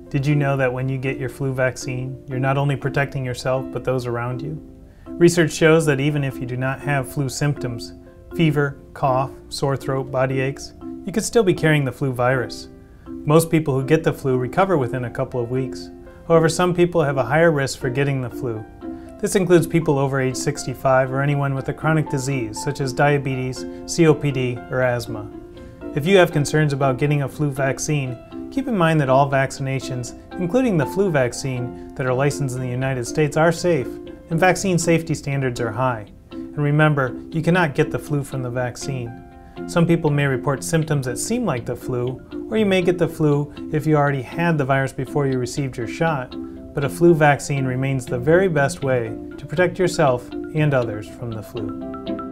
Did you know that when you get your flu vaccine, you're not only protecting yourself but those around you? Research shows that even if you do not have flu symptoms, fever, cough, sore throat, body aches, you could still be carrying the flu virus. Most people who get the flu recover within a couple of weeks. However, some people have a higher risk for getting the flu. This includes people over age 65 or anyone with a chronic disease such as diabetes, COPD, or asthma. If you have concerns about getting a flu vaccine, keep in mind that all vaccinations, including the flu vaccine, that are licensed in the United States are safe, and vaccine safety standards are high. And remember, you cannot get the flu from the vaccine. Some people may report symptoms that seem like the flu, or you may get the flu if you already had the virus before you received your shot, but a flu vaccine remains the very best way to protect yourself and others from the flu.